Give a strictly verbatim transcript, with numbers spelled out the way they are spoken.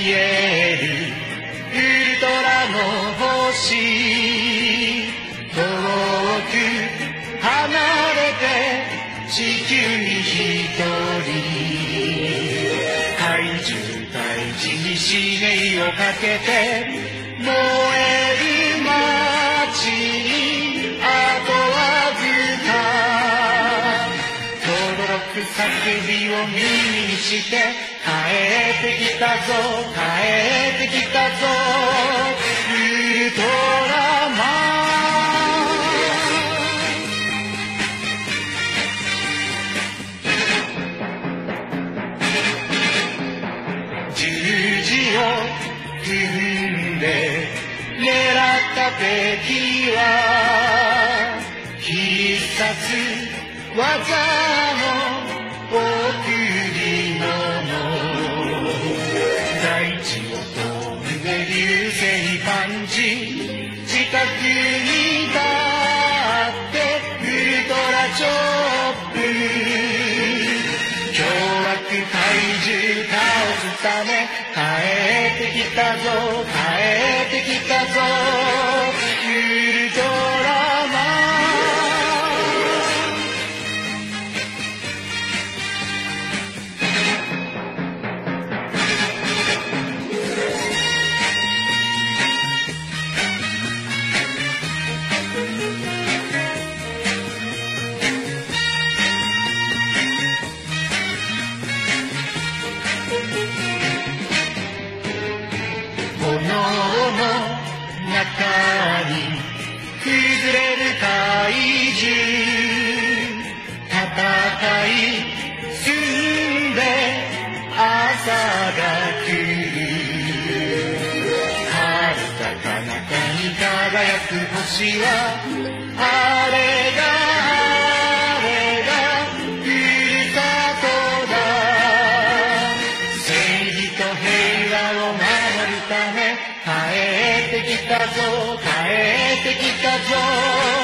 えるウルトラの星、遠く離れて地球に一人、怪獣大地に使命をかけて燃える街に、あとわずか轟く叫びを耳にして帰ってきたぞ、帰ってきたぞウルトラマン、十字を踏んで狙った敵は必殺技の贈り物、大地を飛んで流星パンチ、近くに立ってウルトラチョップ、凶悪怪獣倒すため帰ってきたぞ、帰ってきたぞウルトラマン。炎の中に崩れる怪獣、戦い進んで朝が来る、遥か彼方に輝く星はあれがあれがふるさとだ、正義と平和を守るため帰ってきたぞ、帰ってきたぞ